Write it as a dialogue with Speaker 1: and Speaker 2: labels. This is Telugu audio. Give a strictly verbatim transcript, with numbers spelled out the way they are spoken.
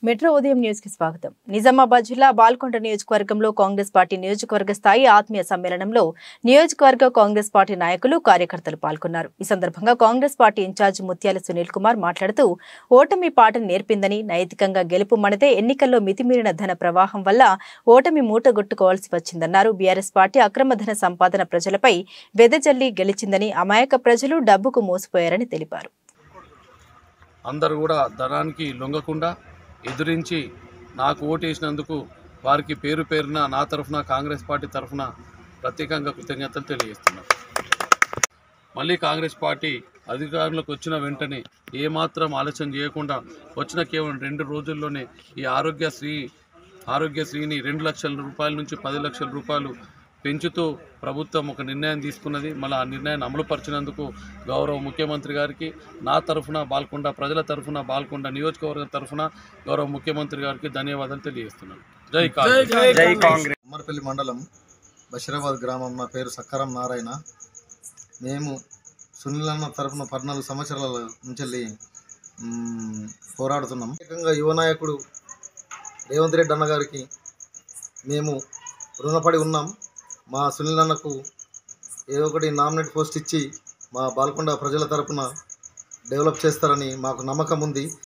Speaker 1: మెట్రో ఉదయం న్యూస్ కి స్వాగతం. నిజామాబాద్ జిల్లా బాల్కొండ నియోజకవర్గంలో కాంగ్రెస్ పార్టీ నియోజకవర్గ స్థాయి ఆత్మీయ సమ్మేళనంలో నియోజకవర్గ కాంగ్రెస్ పార్టీ నాయకులు కార్యకర్తలు పాల్గొన్నారు. ఈ సందర్భంగా కాంగ్రెస్ పార్టీ ఇన్ఛార్జ్ ముత్యాల సునీల్ కుమార్ మాట్లాడుతూ ఓటమి పాఠం నేర్పిందని, నైతికంగా గెలుపు మనదే, ఎన్నికల్లో మితిమీరిన ధన ప్రవాహం వల్ల ఓటమి మూటగొట్టుకోవాల్సి వచ్చిందన్నారు. బీఆర్ఎస్ పార్టీ అక్రమ ధన సంపాదన ప్రజలపై వెదజల్లి గెలిచిందని, అమాయక ప్రజలు డబ్బుకు మోసపోయారని తెలిపారు.
Speaker 2: అందరూ కూడా ధనానికి లొంగకుండా ఎదురించి నాకు ఓటేసినందుకు వారికి పేరు పేరున నా తరఫున కాంగ్రెస్ పార్టీ తరఫున ప్రత్యేకంగా కృతజ్ఞతలు తెలియజేస్తున్నాను. మళ్ళీ కాంగ్రెస్ పార్టీ అధికారంలోకి వచ్చిన వెంటనే ఏమాత్రం ఆలస్యం చేయకుండా వచ్చిన కేవలం రెండు రోజుల్లోనే ఈ ఆరోగ్యశ్రీ ఆరోగ్యశ్రీని రెండు లక్షల రూపాయల నుంచి పది లక్షల రూపాయలు పెంచుతూ ప్రభుత్వం ఒక నిర్ణయం తీసుకున్నది. మళ్ళీ ఆ నిర్ణయాన్ని అమలుపరిచినందుకు గౌరవ ముఖ్యమంత్రి గారికి నా తరఫున, బాల్కొండ ప్రజల తరఫున, బాల్కొండ నియోజకవర్గం తరఫున గౌరవ ముఖ్యమంత్రి గారికి ధన్యవాదాలు తెలియజేస్తున్నాను. జై కాంగ్రెస్.
Speaker 3: జై కాంగ్రెస్. ఉమ్మర్పల్లి మండలం బషీరాబాద్ గ్రామం. నా పేరు సక్కరం నారాయణ. మేము సునీలన్న తరఫున పద్నాలుగు సంవత్సరాల నుంచి పోరాడుతున్నాం. ముఖ్యంగా యువ నాయకుడు రేవంత్ రెడ్డి అన్న గారికి మేము రుణపడి ఉన్నాం. మా సునీల్ అన్నకు ఏదో ఒకటి నామినేట్ పోస్ట్ ఇచ్చి మా బాల్కొండ ప్రజల తరపున డెవలప్ చేస్తారని మాకు నమ్మకం ఉంది.